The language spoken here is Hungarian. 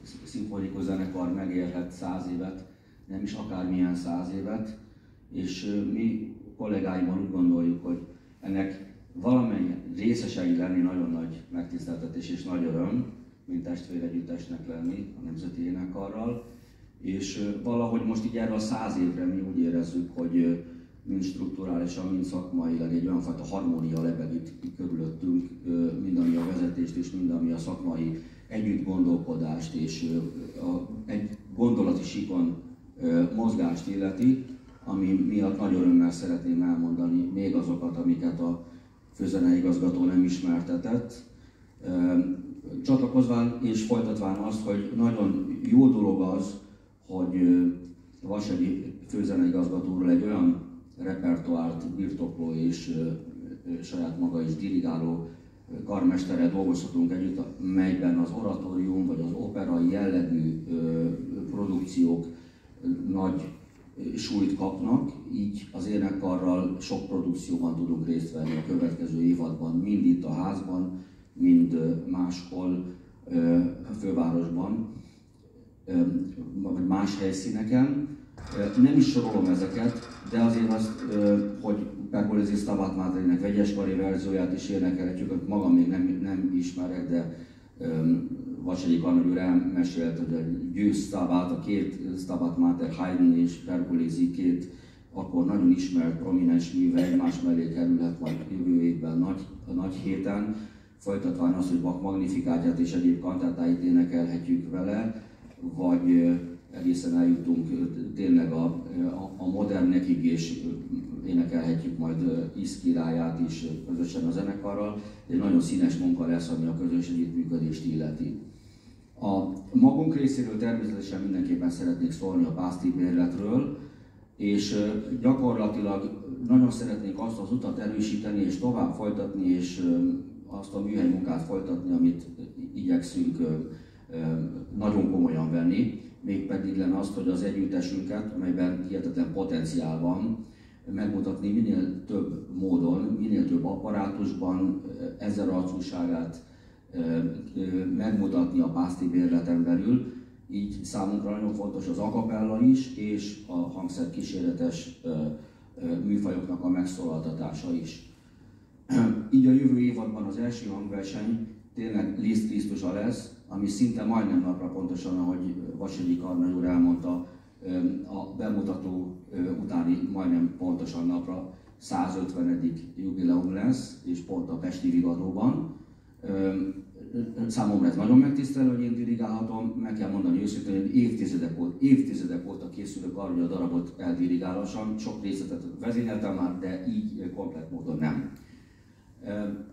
szimfonikus zenekar megélhet 100 évet, nem is akármilyen 100 évet, és mi kollégáimmal úgy gondoljuk, hogy ennek valamennyi részesei lenni nagyon nagy megtiszteltetés és nagy öröm, mint testvéregyüttesnek lenni a Nemzeti Énekkarral, és valahogy most így erre a 100 évre mi úgy érezzük, hogy mind strukturálisan, mind szakmailag egy olyan fajta harmónia lebeg itt körülöttünk, mind ami a vezetést és mind ami a szakmai együttgondolkodást és egy gondolati síkon mozgást illeti, ami miatt nagy örömmel szeretném elmondani még azokat, amiket a főzeneigazgató nem ismertetett. Csatlakozván és folytatván azt, hogy nagyon jó dolog az, hogy Vassegyi főzeneigazgatóról egy olyan repertoárt birtokló és saját maga is dirigáló karmesterrel dolgozhatunk együtt, melyben az oratórium vagy az operai jellegű produkciók nagy súlyt kapnak, így az énekkarral sok produkcióban tudunk részt venni a következő évadban, mind itt a házban, mind máshol a fővárosban, vagy más helyszíneken. Nem is sorolom ezeket, de azért azt, hogy Pergolesi Stabat Maternek vegyeskari verzióját is énekelhetjük, amit magam még nem ismerek, de Vassegyi karnagy úr elmesélt, hogy a Győz Stabat, a két Stabat Mater, Haydn és Pergolesi két akkor nagyon ismert, prominens műve egymás mellé kerülhet majd jövő évben a nagy héten, folytatván az, hogy Bach Magnificátját és egyéb kantátáit énekelhetjük vele, vagy egészen eljutunk tényleg a modernekig, és énekelhetjük majd Isz királyát is közösen a zenekarral. Egy nagyon színes munka lesz, ami a közös együttműködést illeti. A magunk részéről természetesen mindenképpen szeretnék szólni a Pászti bérletről, és gyakorlatilag nagyon szeretnénk azt az utat erősíteni és tovább folytatni, és azt a műhely munkát folytatni, amit igyekszünk nagyon komolyan venni, mégpedig lenne azt, hogy az együttesünket, amelyben hihetetlen potenciál van, megmutatni minél több módon, minél több apparátusban ezer arcúságát megmutatni a Pászti bérleten belül. Így számunkra nagyon fontos az a cappella is, és a hangszerkíséretes műfajoknak a megszólaltatása is. Így a jövő évadban az első hangverseny tényleg Liszt Krisztusa lesz, ami szinte majdnem napra, pontosan ahogy Vassegyi karnagy úr elmondta, a bemutató utáni majdnem pontosan napra 150. jubileum lesz, és pont a Pesti Vigadóban. Számomra ez nagyon megtisztelő, hogy én dirigálhatom, meg kell mondani őszintén, hogy évtizedek óta készülök arra, hogy a darabot eldirigálhassam, sok részletet vezényeltem már, de így komplett módon nem.